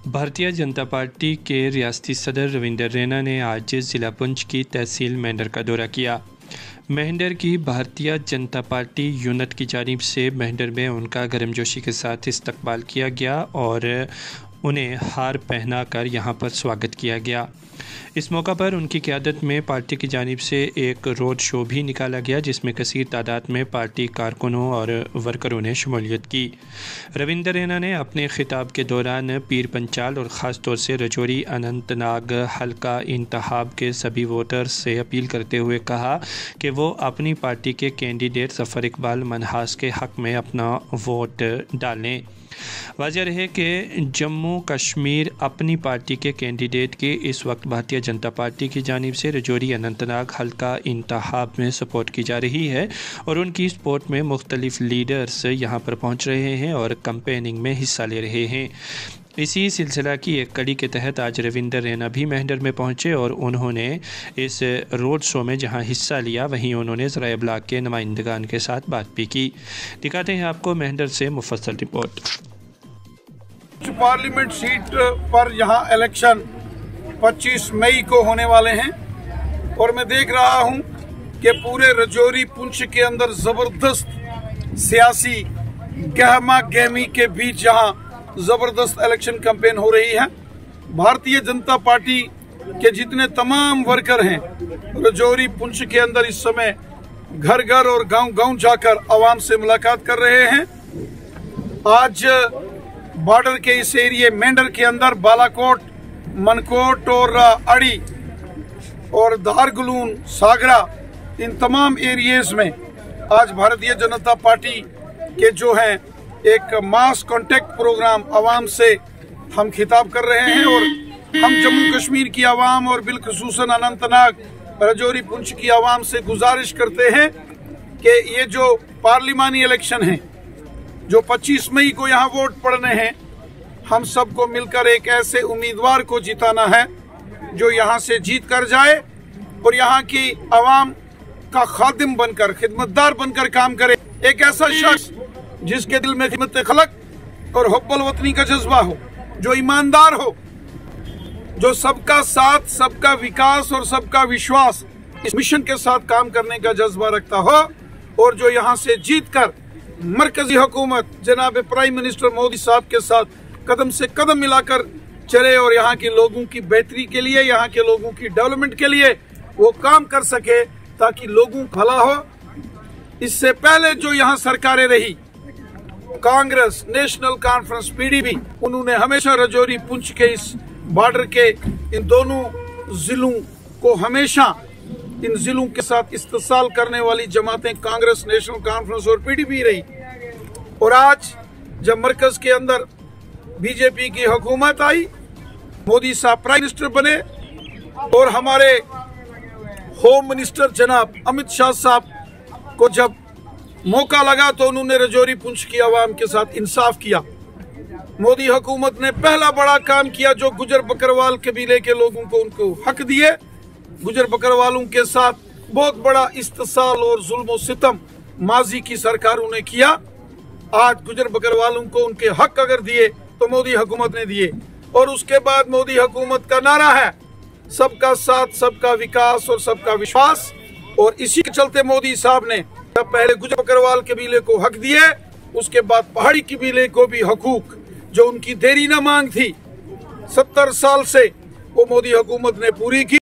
Bharatiya Janata party के रियासती सदर रविंदर रैना ने आज ज़िला पुंछ की तहसील मेंढर का दौरा किया। मेंढर की भारतीय जनता पार्टी यूनिट की जानिब से मेंढर में उनका गर्मजोशी के साथ इस्तकबाल किया गया और उन्हें हार पहनाकर यहां पर स्वागत किया गया। इस मौका पर उनकी क़यादत में पार्टी की जानिब से एक रोड शो भी निकाला गया, जिसमें कसीर तादाद में पार्टी कारकुनों और वर्करों ने शमूलियत की। रविंदर रैना ने अपने खिताब के दौरान पीर पंचाल और ख़ास तौर से रजौरी अनंतनाग हल्का इंतखाब के सभी वोटर्स से अपील करते हुए कहा कि वो अपनी पार्टी के कैंडिडेट ज़फ़र इकबाल मनहास के हक़ में अपना वोट डालें। वाज़ेह रहे कि जम्मू कश्मीर अपनी पार्टी के कैंडिडेट की इस वक्त भारतीय जनता पार्टी की जानिब से रजौरी अनंतनाग हल्का इंतखाब में सपोर्ट की जा रही है और उनकी सपोर्ट में मुख्तलिफ लीडर्स यहाँ पर पहुँच रहे हैं और कैंपेनिंग में हिस्सा ले रहे हैं। इसी सिलसिला की एक कड़ी के तहत आज रविंदर रैना भी मेंढर में पहुंचे और उन्होंने इस रोड शो में जहां हिस्सा लिया, वहीं उन्होंने ज़राए इब्लाग के नुमाइंदगान के साथ बात भी की। दिखाते हैं आपको मेंढर से मुफस्सल रिपोर्ट। पार्लियामेंट सीट पर यहां इलेक्शन 25 मई को होने वाले हैं और मैं देख रहा हूं कि पूरे रजौरी पुंछ के अंदर जबरदस्त सियासी गहमा गहमी के बीच यहां जबरदस्त इलेक्शन कैंपेन हो रही है। भारतीय जनता पार्टी के जितने तमाम वर्कर हैं रजौरी पुंछ के अंदर इस समय घर घर और गांव गांव जाकर आवाम से मुलाकात कर रहे हैं। आज बॉर्डर के इस एरिया मेंढर के अंदर बालाकोट, मनकोट और अड़ी और धारगुलून, सागरा, इन तमाम एरियाज में आज भारतीय जनता पार्टी के जो हैं एक मास कांटेक्ट प्रोग्राम आवाम से हम खिताब कर रहे हैं और हम जम्मू कश्मीर की आवाम और बिलखुसूसन अनंतनाग रजौरी पुंछ की आवाम से गुजारिश करते हैं कि ये जो पार्लिमानी इलेक्शन है जो 25 मई को यहाँ वोट पड़ने हैं, हम सबको मिलकर एक ऐसे उम्मीदवार को जिताना है जो यहाँ से जीत कर जाए और यहाँ की आवाम का खादिम बनकर, खिदमतदार बनकर काम करे। एक ऐसा शख्स जिसके दिल में खिदमत खलक और हुब्बुल वतनी का जज्बा हो, जो ईमानदार हो, जो सबका साथ, सबका विकास और सबका विश्वास इस मिशन के साथ काम करने का जज्बा रखता हो और जो यहाँ से जीतकर मरकजी हुकूमत जनाब प्राइम मिनिस्टर मोदी साहब के साथ कदम से कदम मिलाकर चले और यहाँ के लोगों की बेहतरी के लिए, यहाँ के लोगों की डेवलपमेंट के लिए वो काम कर सके ताकि लोगों का भला हो। इससे पहले जो यहाँ सरकारें रही, कांग्रेस, नेशनल कॉन्फ्रेंस, पीडीपी, उन्होंने हमेशा रजौरी पुंछ के इस बॉर्डर के इन दोनों जिलों को हमेशा इन जिलों के साथ इस्तेसाल करने वाली जमातें कांग्रेस, नेशनल कॉन्फ्रेंस और पीडीपी रही। और आज जब मरकज के अंदर बीजेपी की हुकूमत आई, मोदी साहब प्राइम मिनिस्टर बने और हमारे होम मिनिस्टर जनाब अमित शाह साहब को जब मौका लगा तो उन्होंने रजौरी पुंछ की आवाम के साथ इंसाफ किया। मोदी हुकूमत ने पहला बड़ा काम किया जो गुजर बकरवाल कबीले के लोगों को उनको हक दिए। गुजर बकरवालों के साथ बहुत बड़ा इस्तेसाल और जुल्म और सितम माजी की सरकारों ने किया। आज गुजर बकरवालों को उनके हक अगर दिए तो मोदी हुकूमत ने दिए और उसके बाद मोदी हुकूमत का नारा है सबका साथ, सबका विकास और सबका विश्वास। और इसी के चलते मोदी साहब ने पहले गुजर बकरवाल कबीले को हक दिए, उसके बाद पहाड़ी कबीले को भी हकूक जो उनकी देरी न मांग थी 70 साल से वो मोदी हुकूमत ने पूरी की।